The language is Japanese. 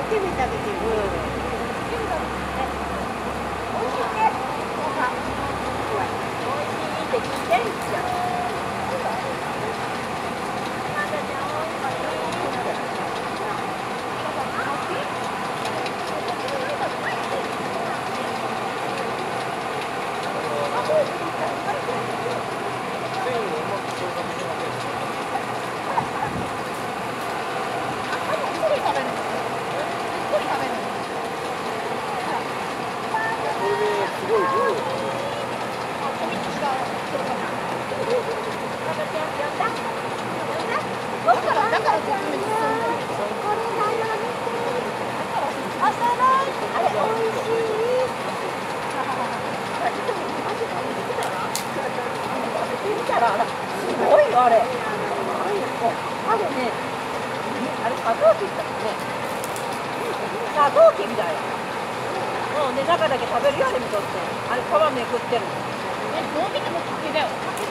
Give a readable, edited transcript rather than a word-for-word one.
初めて食べてる。美味しいね。美味しいって聞いてるじゃん。すごいよあれ。あれね、あれサトウキビだよね。サトウキビだよ。もうね、中だけ食べるよ、あれ見とって。あれ皮めくってる。 どう見ても竹だよ。